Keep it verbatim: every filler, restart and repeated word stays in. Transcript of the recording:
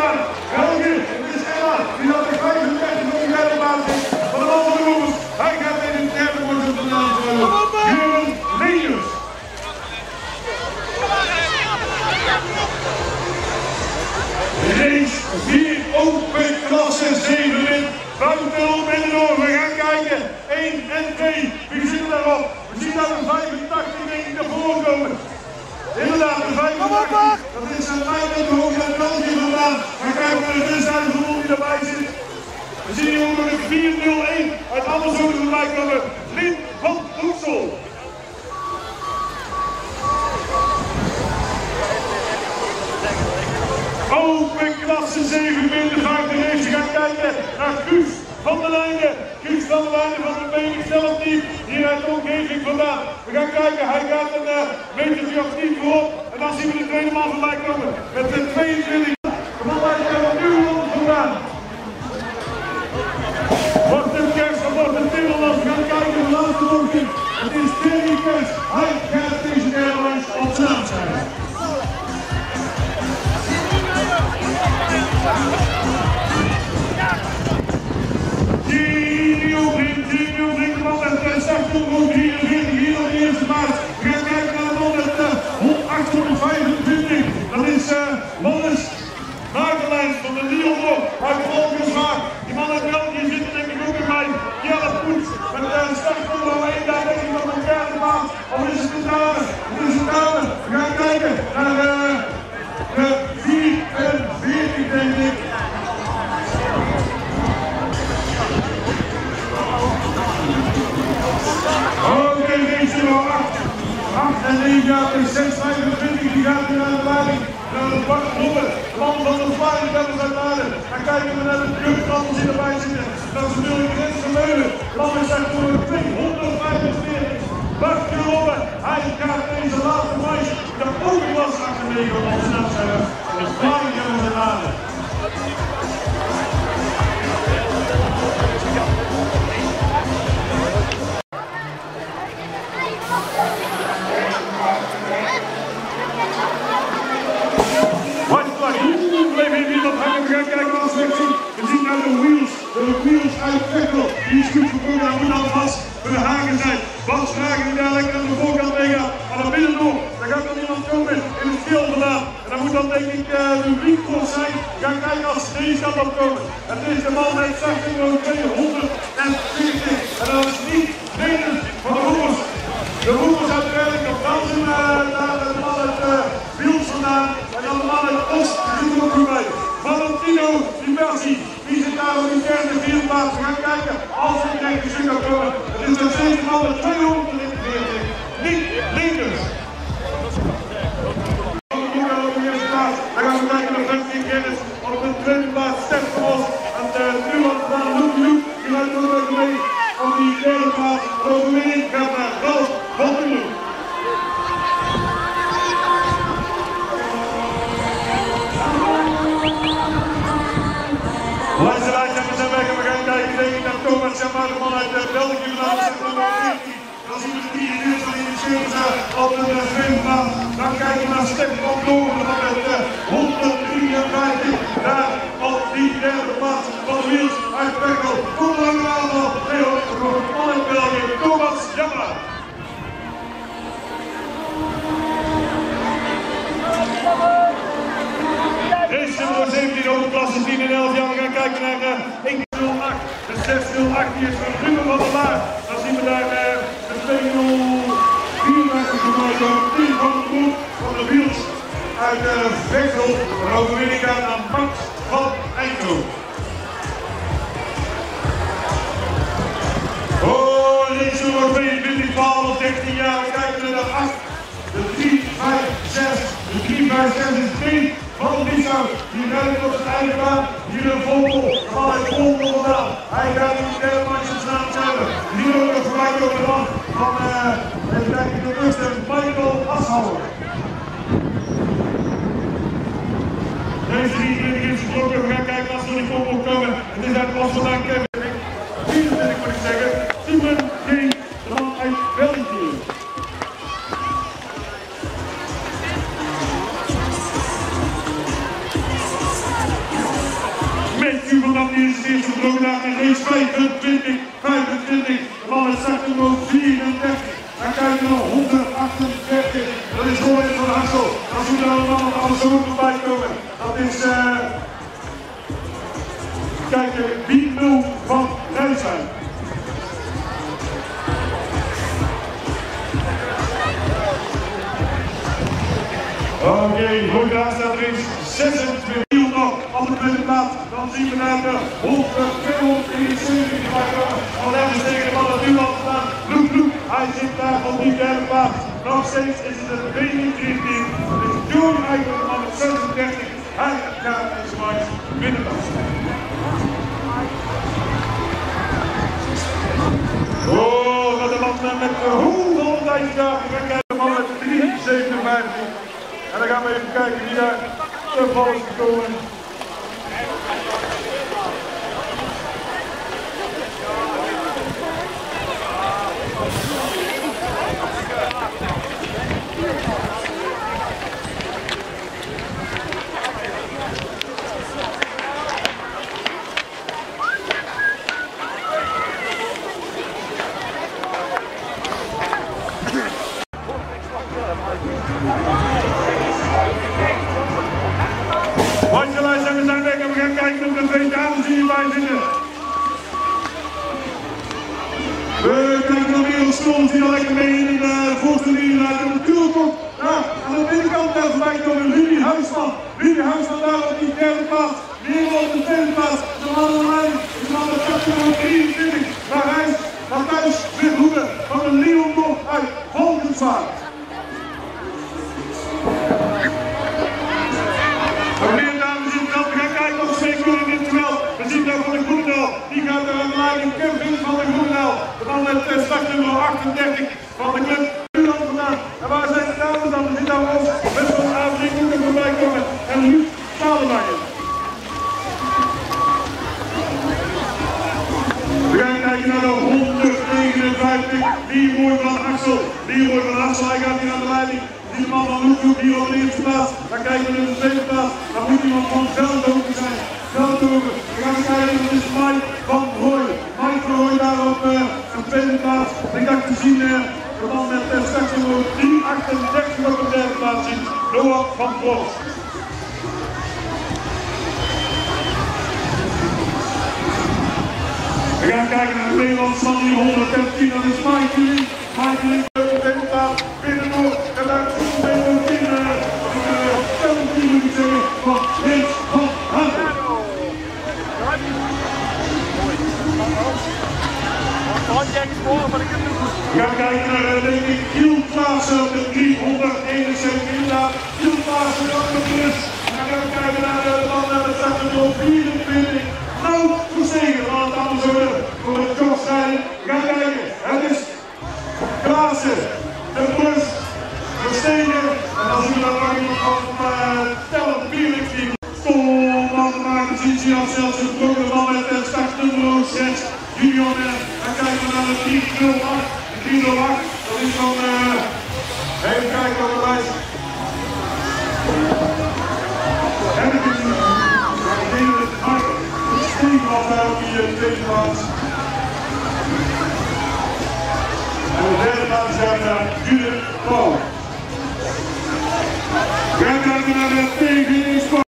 gedaan. België, het is Emma, die had de vijfendertig op de derde plaats is. Van de andere jongens, hij gaat in de derde worden vandaan komen. Jurgen Leijers. Race vier, open klasse zeven win. Buitenop en door, we gaan kijken. één en twee, wie zitten daarop? We zien daar een vijfentachtig denk ik naar voren komen. Inderdaad, de vijfentachtig, dat is een vijf meter hoog uit België vandaan. We kijken naar de tussentijd die erbij zit. We zien hier ook nog een vier nul één uit Amazon voorbij komen. Lin van Hoeksel. Open klasse zeven min de vijfde race. We gaan kijken naar Guus van der Leijden. Guus van der Leijden van de B X zelf team. Hier uit de omgeving vandaan. We gaan kijken, hij gaat een uh, metertje of tien voorop. En dan zien we de tweede man voorbij komen. Met de tweeëntwintig. De man uit de nieuwe vandaan. Wordt een kerst of wordt een Timmerland. We gaan kijken de laatste bocht in. Het is Terry Kers. Hij gaat deze airlines op zijn zijn. Tien Brink, tien Brink, de man met de zestig drieënveertig hier op de eerste maart. We gaan kijken naar de man met uh, achthonderdvijfentwintig. Dat is uh, Mannes Maartelijns van de Lyon uit Volkersvaart. Die man uit België zit er denk ik ook bij. Jelle Poets met een uh, startnummer van één daar denk ik van een derde maand. Of is het een dame? Het is een dame. We gaan kijken naar uh, de vierenveertig denk ik. Oké, deze nummer acht. acht en negen jaar is zes vijfentwintig, die gaat nu naar de leiding. Naar de Bart Robben, de man van de Flying Devils uit Laden. Dan kijken we naar de jeugdkantels die erbij zitten. Dat is natuurlijk Rens Vermeulen. De man is echt voor tweehonderdvijfenveertig. Bart Robben, hij gaat deze laatste meisje. De ook was acht en negen op de snelheid. De Flying Devils uit Laden. De wheels uit Vechtel, die is goed gekomen aan Moedal vast voor de Hagen zijn. Bas Vragen die daar lekker aan de voorkant meegaat, maar naar binnen door, daar gaat dan iemand komen in het veld vandaan. En dan moet dan denk ik uh, de Winkels zijn, we gaan kijken als deze kan opkomen. Het is de man met zestig tweehonderdveertig en dat is niet Venus van de Roepers. De Roepers uiteindelijk op dansen naar de man uit uh, Wiels vandaan en dan de man uit Os, die zit er ook goed bij. Valentino Di Bersi, die zit daar op die derde vierde plaats. We gaan kijken als we direct de stuk kan komen. Het is een zeven man met tweehonderdveertig. Niet Linkers. Dan gaan we kijken naar Franklin Gerrits op de tweede plaats. Stef van Os en de Nuland van Loek Loek. Die gaat ook mee op die derde plaats. De overwinning gaat naar Ralf van der Loek. Langs de lijn zijn we zijn weg en we gaan kijken denk ik naar Thomas Jammer, de man uit België vandaan. Dan zien we de vier uur van in de zeven op de tweede plaats. Dan kijken we naar Stef van Doorn, de man uit honderddrieënvijftig. Daar op die derde plaats van de Wiels uit Vechtel. Kom er een aantal, heel goed, man uit België, Thomas Jammer. Race nummer zeventien over klasse tien en elf jaar. We gaan kijken naar uh, één nul acht. De zes nul acht die is van Ruben van der Laar. Dan zien we daar uh, de twee nul vierentachtig gemaakt door Tien van der Broek van de Wiels uit uh, Vechtel. De overwinning gaat aan Max van Eindhoven. Oh, race nummer tweeëntwintig, twaalf, dertien jaar. We kijken naar de acht. De drie, vijf, zes. De drie, vijf, zes is drie. Van Lieshout, die rijdt op het einde baan, hier een Vogel, van het Vogel vandaan. Hij gaat in de derde match op naam hebben. Hier ook nog voorbij door de man van uh, even kijken, de eerste Michael Ashouwer. Deze drieëntwintig is geklokken, we gaan kijken als we die Vogel komen. Het is uit Os vandaan Kevin. vierentwintig moet ik zeggen, Simon G. de man uit België. Q van dat is het eerste droogdag in race vijfentwintig, vijfentwintig. De man met startnummer vierendertig. Dan kijken we nog honderdachtendertig. Dat is Roy van Hassel. Als we daar allemaal nog alles ook voorbij komen. Dat is uh, kijken wie nul van Rijswijk. Oké, okay, goed daar staat er eens zesentwintig nog op de tweede plaats. Dan zien we naar de honderdvijfenzeventig blijven. Van ergens tegen de man dat nu al staan. Bloek, bloek, hij zit daar op die derde plaats. Nog steeds is het een B drieëntwintig. Het is Joey Eichel, de man met zesendertig. Hij gaat deze match winnen. Oh, wat de man met hoeveel tijd gaat. We gaan kijken, de man met drie zevenenvijftig. En dan gaan we even kijken wie daar te vallen is gekomen. Watjelaars en we zijn weg en we gaan kijken of de twee dames hierbij zitten. We kijken naar Wereld Stolz die al lekker mee in de voorste linie laat. En natuurlijk ook ja, aan de binnenkant daar voorbij komen Rudy Huisman. Rudy Huisman daar op die derde plaats. Weer op de tweede plaats. De man aan de lijn. De man met startnummer drieëntwintig. Naar Rijs. Naar thuis. Weer Hoeden van de Leeuwenborg uit Valkenswaard. We zien daar van de Groendaal, die gaat er aan de lijn, Kevin van de Groendaal. De man met uh, startnummer achtendertig van de club Nuland vandaan. En waar zijn de dames dan? We zien daar ons met zo'n Adrie Koeken voorbij komen en Luc Stalenbakker. We gaan kijken naar de honderdnegenenvijftig, Leroy van Axel. Leroy van Axel, hij gaat hier aan de leiding. Die man van Loekhoek hier op de eerste plaats. Dan kijken we naar de tweede plaats. Dan moet iemand van Veldhoven zijn. Veldhoven. We gaan kijken, dat is Mike van Rooij. Mike van Rooij daar op uh, de tweede plaats. Ik dacht te zien, uh, de man met uh, startnummer drie achtendertig op de derde plaats zien. Noah van Vos. We gaan kijken naar de Nederlandse man die honderdtien. Dat is Mike Link. Mike Link op de tweede plaats. Binnendoor. En daar komt de honderdtien. zeventien moet ik zeggen. Van Rins van Hagen. We gaan kijken naar de Giel Klaassen op de driehonderdeenenzeventig. Inderdaad, Giel Klaassen op de plus. En dan gaan we kijken naar de man met de startnummer vierentwintig. Nou, Verstegen van het Amazone voor het crossrijden. We gaan kijken. Het is Klaassen, de plus, Verstegen. En dan zien we dat nog iemand van uh, Tellen Bierlijk die Tolman te maken. Zien ze al zelfs een grote man met het startnummer zes. Julian en dan kijken we naar de drie nul acht. De drie nul acht, dat is van, uh, even kijken op de lijst. En ik denk dat het hard Steven was daar op die uh, tweede plaats. En de derde plaats gaat naar Judith Pauw. We gaan kijken naar de